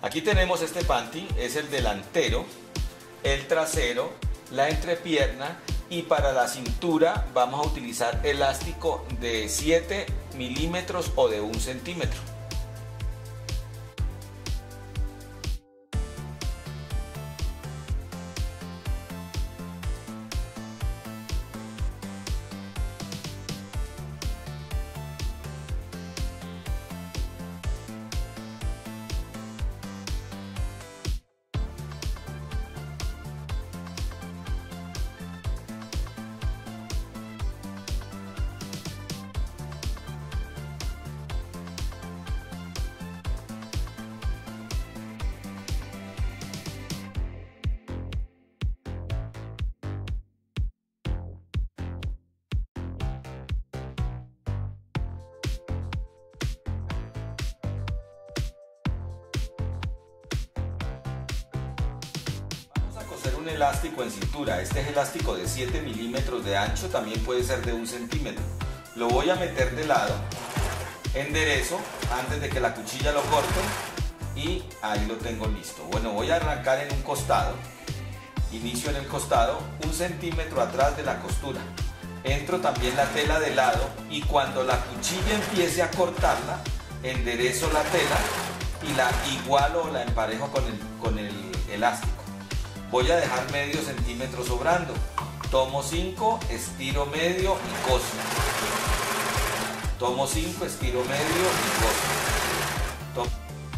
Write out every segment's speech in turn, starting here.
Aquí tenemos este panty, es el delantero, el trasero, la entrepierna, y para la cintura vamos a utilizar elástico de 7 milímetros o de 1 centímetro. Coser un elástico en cintura. Este es elástico de 7 milímetros de ancho, también puede ser de 1 centímetro. Lo voy a meter de lado, enderezo antes de que la cuchilla lo corte y ahí lo tengo listo. Bueno, voy a arrancar en un costado, inicio en el costado, 1 centímetro atrás de la costura. Entro también la tela de lado y cuando la cuchilla empiece a cortarla, enderezo la tela y la igualo o la emparejo con el elástico. Voy a dejar medio centímetro sobrando. Tomo 5, estiro medio y coso. Tomo 5, estiro medio y coso.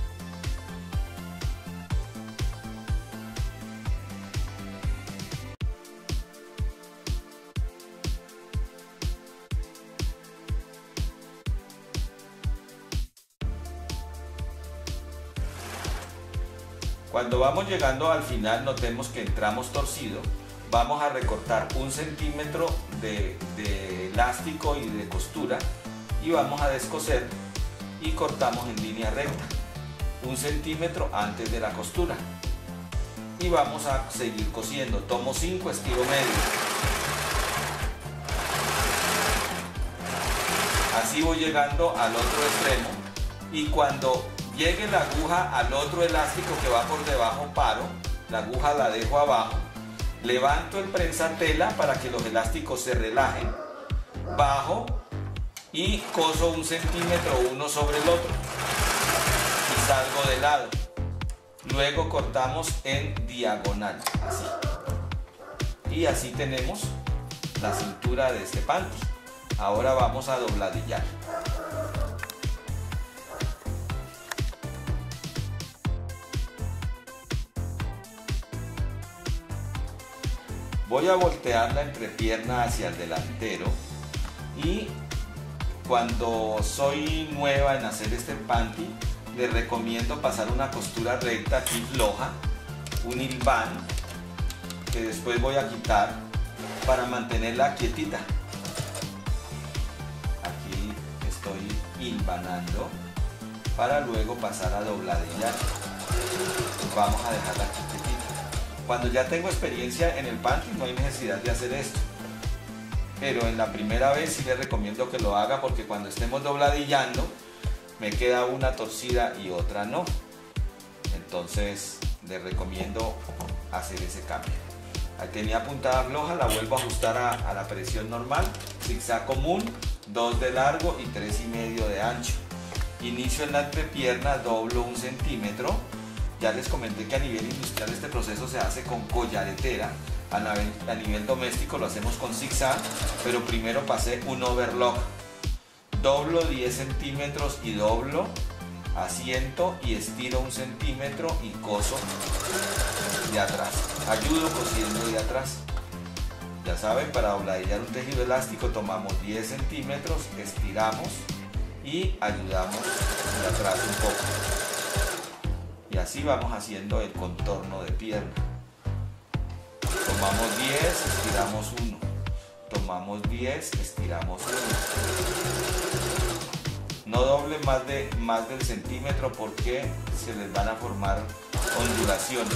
Cuando vamos llegando al final, notemos que entramos torcido. Vamos a recortar 1 centímetro de elástico y de costura y vamos a descoser y cortamos en línea recta 1 centímetro antes de la costura y vamos a seguir cosiendo. Tomo 5, estiro medio. Así voy llegando al otro extremo y cuando llegue la aguja al otro elástico que va por debajo, paro, la aguja la dejo abajo, levanto el prensatela para que los elásticos se relajen, bajo y coso 1 centímetro uno sobre el otro y salgo de lado. Luego cortamos en diagonal, así. Y así tenemos la cintura de este panty. Ahora vamos a dobladillar. Voy a voltear la entrepierna hacia el delantero y cuando soy nueva en hacer este panty, les recomiendo pasar una costura recta aquí floja, un hilván que después voy a quitar para mantenerla quietita. Aquí estoy hilvanando para luego pasar a dobladillar. Vamos a dejarla quietita. Cuando ya tengo experiencia en el panty no hay necesidad de hacer esto, pero en la primera vez sí les recomiendo que lo haga porque cuando estemos dobladillando me queda una torcida y otra no. Entonces les recomiendo hacer ese cambio. Ahí tenía puntada floja, la vuelvo a ajustar a la presión normal, zigzag común, 2 de largo y 3,5 de ancho. Inicio en la entrepierna, doblo 1 centímetro. Ya les comenté que a nivel industrial este proceso se hace con collaretera, a nivel doméstico lo hacemos con zigzag, pero primero pasé un overlock. Doblo 10 centímetros y doblo, asiento y estiro 1 centímetro y coso de atrás. Ayudo cosiendo de atrás. Ya saben, para dobladillar un tejido elástico tomamos 10 centímetros, estiramos y ayudamos de atrás un poco. Y así vamos haciendo el contorno de pierna. Tomamos 10, estiramos 1. Tomamos 10, estiramos 1. No doble más del centímetro porque se les van a formar ondulaciones.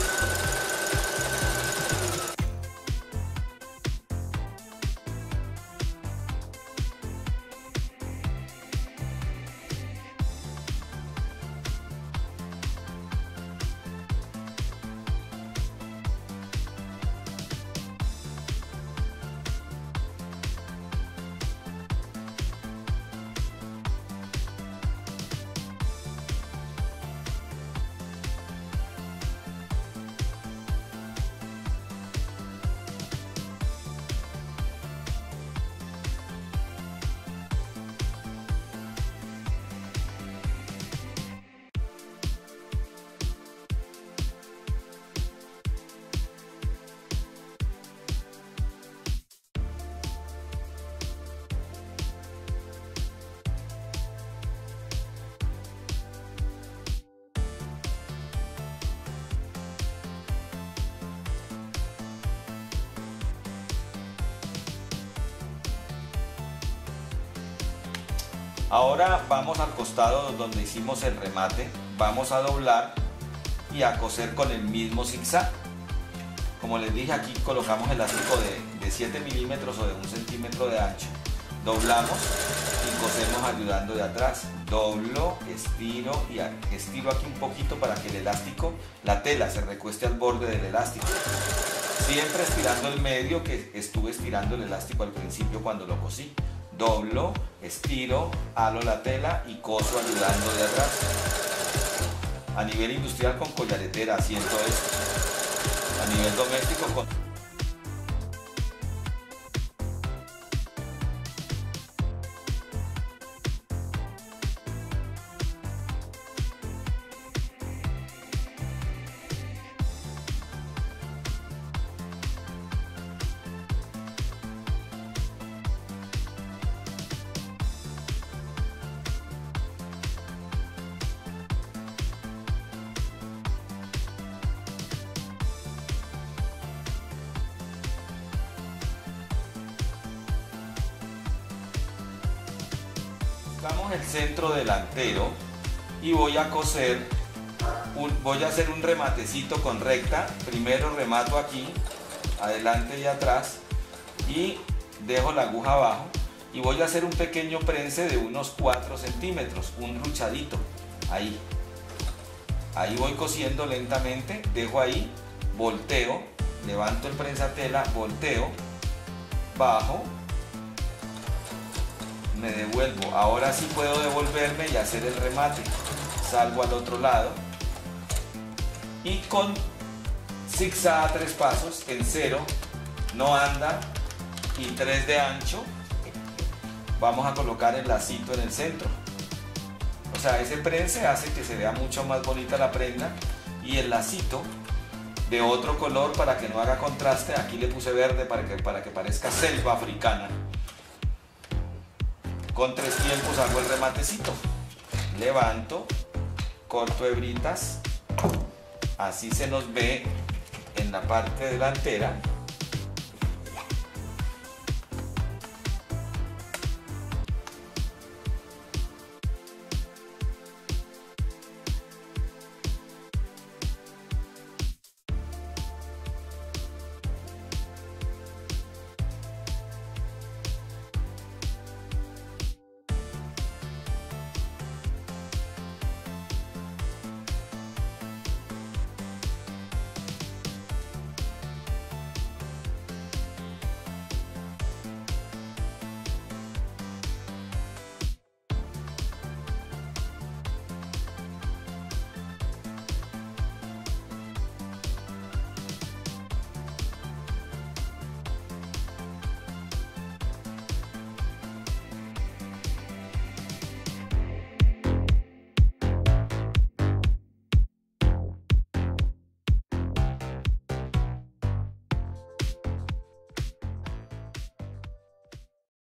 Ahora vamos al costado donde hicimos el remate, vamos a doblar y a coser con el mismo zigzag. Como les dije, aquí colocamos elástico de 7 milímetros o de 1 centímetro de ancho. Doblamos y cosemos ayudando de atrás. Doblo, estiro y estiro aquí un poquito para que el elástico, la tela, se recueste al borde del elástico. Siempre estirando el medio que estuve estirando el elástico al principio cuando lo cosí. Doblo, estiro, halo la tela y coso ayudando de atrás. A nivel industrial con collaretera haciendo esto. A nivel doméstico con... Buscamos el centro delantero y voy a coser, voy a hacer un rematecito con recta. Primero remato aquí, adelante y atrás, y dejo la aguja abajo y voy a hacer un pequeño prense de unos 4 centímetros, un ruchadito, ahí voy cosiendo lentamente, dejo ahí, volteo, levanto el prensatela, volteo, bajo, me devuelvo. Ahora sí puedo devolverme y hacer el remate. Salgo al otro lado y con zigzag a 3 pasos, en 0, no anda y 3 de ancho, vamos a colocar el lacito en el centro. O sea, ese prense hace que se vea mucho más bonita la prenda, y el lacito de otro color para que no haga contraste. Aquí le puse verde para que parezca selva africana. Con 3 tiempos hago el rematecito. Levanto, corto hebritas, así se nos ve en la parte delantera.